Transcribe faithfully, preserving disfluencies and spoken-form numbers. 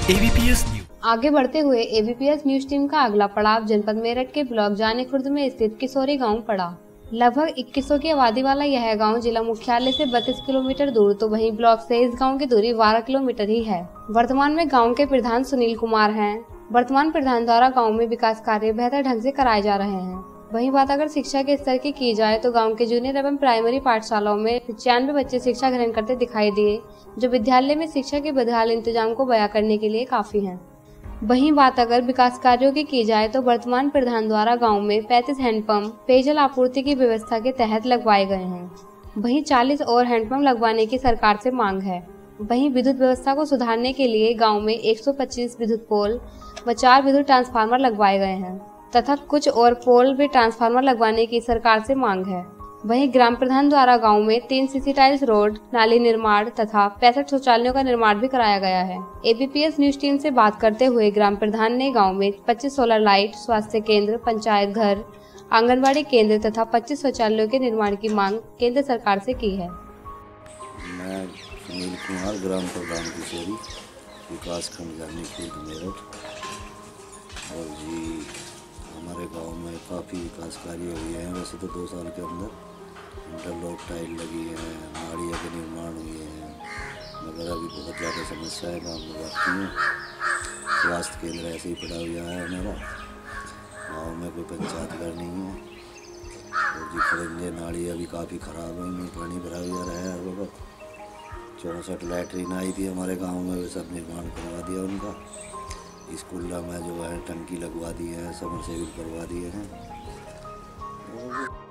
ABPS news. आगे बढ़ते हुए एबीपीएस न्यूज टीम का अगला पड़ाव जनपद मेरठ के ब्लॉक जाने खुर्द में स्थित किशोरी गांव पड़ा। लगभग इक्कीस सौ की आबादी वाला यह गांव जिला मुख्यालय से बत्तीस किलोमीटर दूर तो वहीं ब्लॉक से इस गांव की दूरी बारह किलोमीटर ही है। वर्तमान में गांव के प्रधान सुनील कुमार हैं। वर्तमान प्रधान द्वारा गांव में विकास कार्य बेहतर ढंग से कराए जा रहे हैं। वहीं बात अगर शिक्षा के स्तर की की जाए तो गांव के जूनियर एवं प्राइमरी पाठशालाओं में पचानवे बच्चे शिक्षा ग्रहण करते दिखाई दिए, जो विद्यालय में शिक्षा के बदहाल इंतजाम को बयां करने के लिए काफी हैं। वहीं बात अगर विकास कार्यों की की जाए तो वर्तमान प्रधान द्वारा गांव में पैंतीस हैंडपंप पेयजल आपूर्ति की व्यवस्था के तहत लगवाए गए हैं। वहीं चालीस और हैंडपंप लगवाने की सरकार से मांग है। वहीं विद्युत व्यवस्था को सुधारने के लिए गांव में एक सौ पच्चीस विद्युत पोल व चार विद्युत ट्रांसफार्मर लगवाए गए हैं तथा कुछ और पोल व ट्रांसफार्मर लगवाने की सरकार से मांग है। वहीं ग्राम प्रधान द्वारा गांव में तीन सीसी टाइल्स रोड, नाली निर्माण तथा पैंसठ शौचालयों का निर्माण भी कराया गया है। एबीपीएस न्यूज टीम से बात करते हुए ग्राम प्रधान ने गांव में पच्चीस सोलर लाइट, स्वास्थ्य केंद्र, पंचायत घर, आंगनबाड़ी केंद्र तथा पच्चीस शौचालयों के निर्माण की मांग केंद्र सरकार से की है। मैं सुनील कुमार, ग्राम प्रधान किशोरी, विकास खंड जाने खुर्द मेरठ। और जी हमारे गांव में काफ़ी विकास कार्य हुए हैं। वैसे तो दो साल के अंदर इंटरलॉक टाइल लगी है, नालियों के निर्माण हुए हैं, मगर अभी बहुत ज़्यादा समस्याएं गाँव में बढ़ती हैं। स्वास्थ्य केंद्र ऐसे ही पड़ा हुआ है हमारा, गाँव में कोई पंचायत घर नहीं है। और जी खड़ंजे नालियाँ भी काफ़ी ख़राब हैं, इनमें पानी भरा हुआ रहा है हर वक्त। चौंसठ लैट्रीन आई थी हमारे गाँव में, वे सब निर्माण करवा दिया उनका। स्कूल में जो है टंकी लगवा दी है, समरसेबल करवा दिए हैं।